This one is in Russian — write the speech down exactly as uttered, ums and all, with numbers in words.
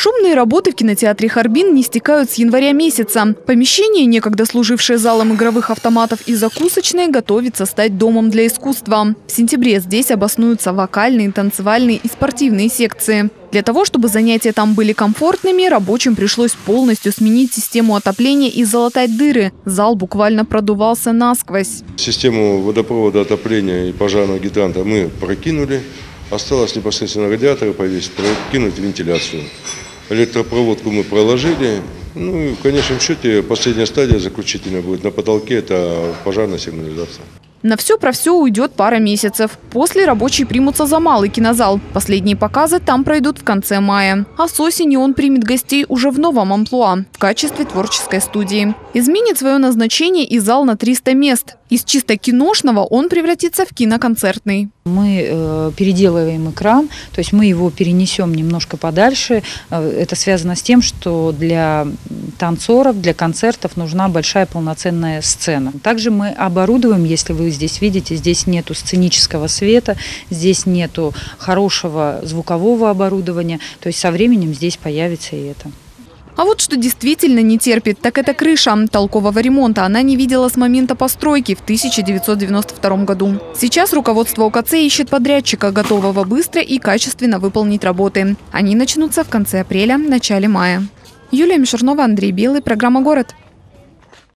Шумные работы в кинотеатре «Харбин» не стекают с января месяца. Помещение, некогда служившее залом игровых автоматов и закусочной, готовится стать домом для искусства. В сентябре здесь обоснуются вокальные, танцевальные и спортивные секции. Для того, чтобы занятия там были комфортными, рабочим пришлось полностью сменить систему отопления и залатать дыры. Зал буквально продувался насквозь. Систему водопровода, отопления и пожарного гидранта мы прокинули. Осталось непосредственно радиаторы повесить, прокинуть вентиляцию. Электропроводку мы проложили. Ну и в конечном счете последняя стадия заключительная будет на потолке – это пожарная сигнализация. На все про все уйдет пара месяцев. После рабочие примутся за малый кинозал. Последние показы там пройдут в конце мая. А с осени он примет гостей уже в новом амплуа в качестве творческой студии. Изменит свое назначение и зал на триста мест. Из чисто киношного он превратится в киноконцертный. Мы э, переделываем экран, то есть мы его перенесем немножко подальше. Это связано с тем, что для танцоров, для концертов нужна большая полноценная сцена. Также мы оборудуем, если вы здесь видите, здесь нету сценического света, здесь нету хорошего звукового оборудования, то есть со временем здесь появится и это. А вот что действительно не терпит, так это крыша. Толкового ремонта она не видела с момента постройки в тысяча девятьсот девяносто втором году. Сейчас руководство ОКЦ ищет подрядчика, готового быстро и качественно выполнить работы. Они начнутся в конце апреля, начале мая. Юлия Мишурнова, Андрей Белый, программа «Город».